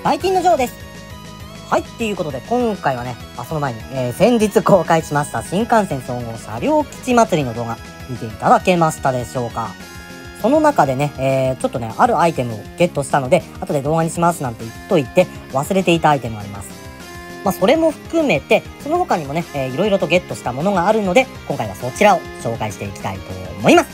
バイキンのジョーです。はい、っていうことで今回はね、その前に、先日公開しました新幹線総合車両基地祭りの動画見ていただけましたでしょうか。その中でね、ちょっとね、あるアイテムをゲットしたので、後で動画にしますなんて言っといて忘れていたアイテムがあります。それも含めて、その他にもね、いろいろとゲットしたものがあるので、今回はそちらを紹介していきたいと思います。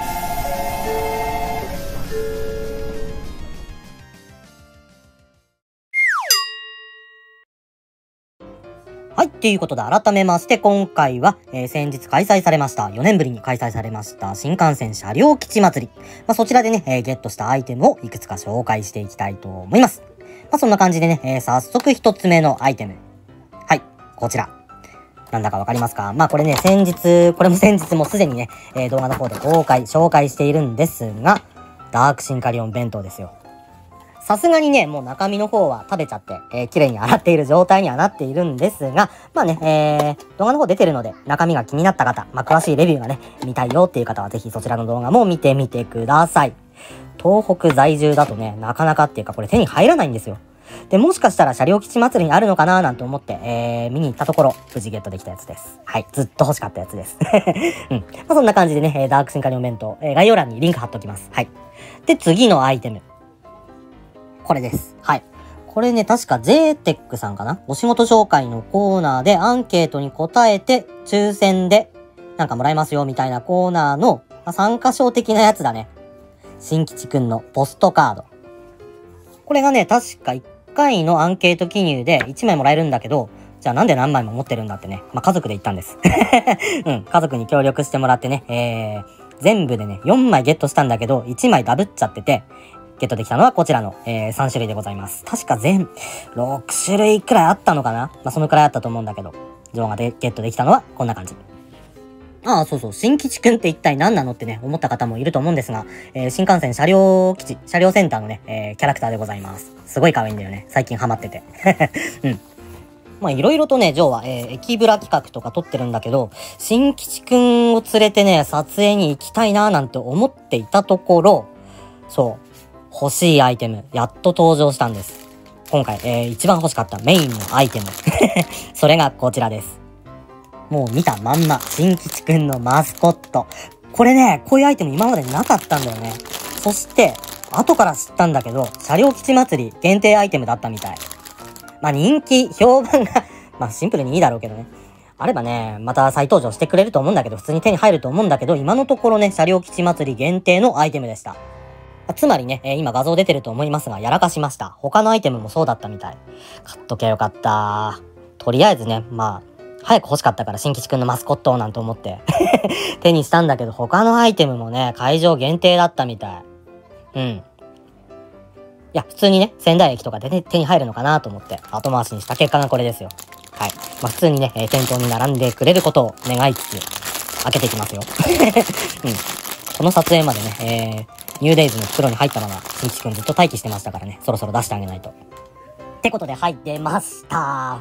はい。っていうことで改めまして今回は、先日開催されました、4年ぶりに開催されました新幹線車両基地祭り。そちらでね、ゲットしたアイテムをいくつか紹介していきたいと思います。そんな感じでね、早速一つ目のアイテム。はい。こちら。なんだかわかりますか？これね、これも先日もすでにね、動画の方で紹介しているんですが、ダークシンカリオン弁当ですよ。さすがにね、もう中身の方は食べちゃって、綺麗に洗っている状態にはなっているんですが、動画の方出てるので、中身が気になった方、詳しいレビューがね、見たいよっていう方はぜひそちらの動画も見てみてください。東北在住だとね、なかなかっていうかこれ手に入らないんですよ。で、もしかしたら車両基地祭りにあるのかななんて思って、見に行ったところ、無事ゲットできたやつです。はい。ずっと欲しかったやつです。うん。そんな感じでね、ダークシンカリオン弁当、概要欄にリンク貼っときます。はい。で、次のアイテム。これです。はい。これね、確か JTEC さんかな？お仕事紹介のコーナーでアンケートに答えて、抽選でなんかもらえますよみたいなコーナーの、参加賞的なやつだね。新吉くんのポストカード。これがね、確か1回のアンケート記入で1枚もらえるんだけど、じゃあなんで何枚も持ってるんだってね。家族で行ったんです。うん、家族に協力してもらってね、全部でね、4枚ゲットしたんだけど、1枚ダブっちゃってて、ゲットできたのはこちらの、3種類でございます。確か6種類くらいあったのかな？そのくらいあったと思うんだけど、動画でゲットできたのはこんな感じ。そうそう、新吉くんって一体何なのってね、思った方もいると思うんですが、新幹線車両基地、車両センターのね、キャラクターでございます。すごい可愛いんだよね。最近ハマってて。うん。いろいろとね、ジョーは、駅ブラ企画とか撮ってるんだけど、新吉くんを連れてね、撮影に行きたいなーなんて思っていたところ、そう、欲しいアイテム、やっと登場したんです。今回、一番欲しかったメインのアイテム。それがこちらです。もう見たまんま、新吉くんのマスコット。これね、こういうアイテム今までなかったんだよね。そして、後から知ったんだけど、車両基地祭り限定アイテムだったみたい。人気、評判が、シンプルにいいだろうけどね。あればね、また再登場してくれると思うんだけど、普通に手に入ると思うんだけど、今のところね、車両基地祭り限定のアイテムでした。つまりね、今画像出てると思いますが、やらかしました。他のアイテムもそうだったみたい。買っときゃよかった。とりあえずね、早く欲しかったから新吉くんのマスコットなんて思って手にしたんだけど、他のアイテムもね、会場限定だったみたい。うん。いや、普通にね、仙台駅とかで、ね、手に入るのかなと思って後回しにした結果がこれですよ。はい。普通にね、店頭に並んでくれることを願いつつ、開けていきますよ。うん。この撮影までね、ニューデイズの袋に入ったまま、新吉くんずっと待機してましたからね、そろそろ出してあげないと。ってことで、はい、出ました。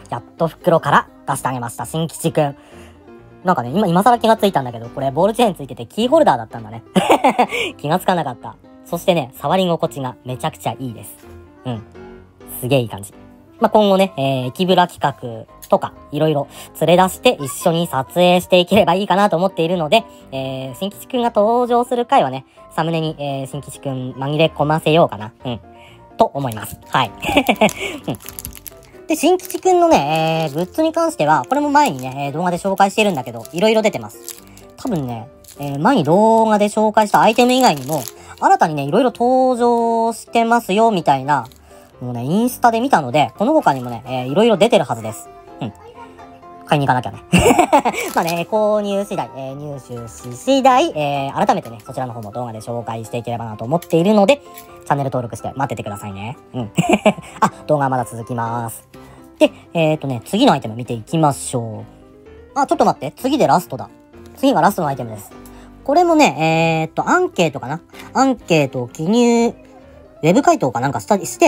やっと袋から出してあげました、新吉くん。なんかね、今更気がついたんだけど、これボールチェーンついててキーホルダーだったんだね。気がつかなかった。そしてね、触り心地がめちゃくちゃいいです。うん。すげえいい感じ。今後ね、駅ブラ企画とか、いろいろ連れ出して一緒に撮影していければいいかなと思っているので、新吉くんが登場する回はね、サムネに、新吉くん紛れ込ませようかな。うん。と思います。はい。うん。で、新吉くんのね、グッズに関しては、これも前にね、動画で紹介してるんだけど、いろいろ出てます。多分ね、前に動画で紹介したアイテム以外にも、新たにね、いろいろ登場してますよ、みたいな、もうね、インスタで見たので、この他にもね、いろいろ出てるはずです。うん。買いに行かなきゃね。購入次第、入手し次第、改めてね、そちらの方も動画で紹介していければなと思っているので、チャンネル登録して待っててくださいね。うん。動画はまだ続きます。で、次のアイテム見ていきましょう。ちょっと待って。次でラストだ。次がラストのアイテムです。これもね、アンケートかな？アンケートを記入、ウェブ回答かなんかして、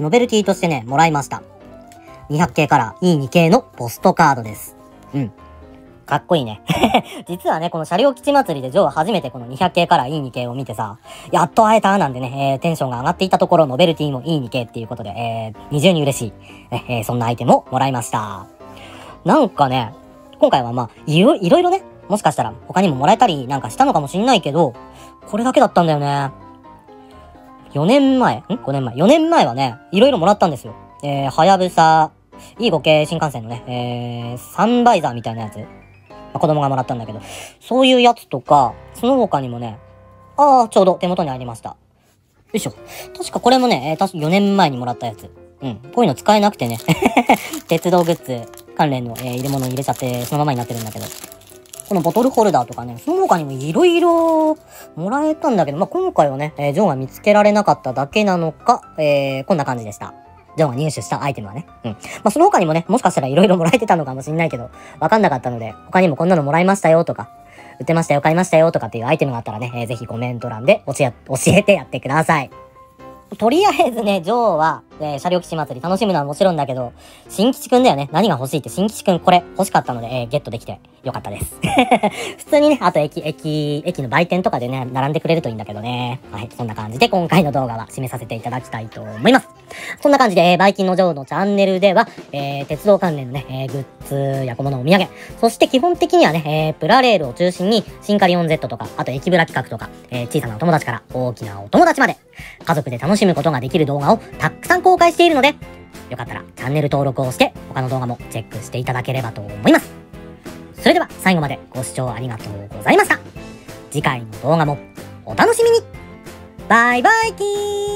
ノベルティとしてね、もらいました。200系から E2 系のポストカードです。うん。 かっこいいね。実はね、この車両基地祭りでジョーは初めてこの200系から E2 系を見てさ、やっと会えたなんでね、テンションが上がっていたところ、ノベルティも E2 系っていうことで、二重に嬉しい、そんなアイテムをもらいました。なんかね、今回はまあ、いろいろね、もしかしたら他にももらえたりなんかしたのかもしんないけど、これだけだったんだよね。5年前はね、いろいろもらったんですよ。はやぶさ、E5 系新幹線のね、サンバイザーみたいなやつ。子供がもらったんだけど、そういうやつとか、その他にもね、ちょうど手元にありました。よいしょ。確かこれもね、4年前にもらったやつ。こういうの使えなくてね。鉄道グッズ関連の、入れ物入れちゃって、そのままになってるんだけど。このボトルホルダーとかね、その他にもいろいろもらえたんだけど、今回はね、ジョンが見つけられなかっただけなのか、こんな感じでした。ジョンが入手したアイテムはね。その他にもね、もしかしたらいろいろもらえてたのかもしんないけど、わかんなかったので、他にもこんなのもらいましたよとか、売ってましたよ、買いましたよとかっていうアイテムがあったらね、ぜひコメント欄で教えてやってください。とりあえずね、ジョーは、車両基地祭り楽しむのはもちろんだけど、新吉くんだよね。何が欲しいって新吉くんこれ欲しかったので、ゲットできてよかったです。普通にね、あと駅の売店とかでね、並んでくれるといいんだけどね。はい、そんな感じで今回の動画は締めさせていただきたいと思います。そんな感じで、バイキンのジョーのチャンネルでは、鉄道関連のね、グッズや小物お土産、そして基本的にはね、プラレールを中心に、シンカリオン Z とか、あと駅ブラ企画とか、小さなお友達から大きなお友達まで、家族で楽しむことができる動画をたくさん公開しているので、よかったらチャンネル登録をして、他の動画もチェックしていただければと思います。それでは最後までご視聴ありがとうございました。次回の動画もお楽しみに。バイバイキーン。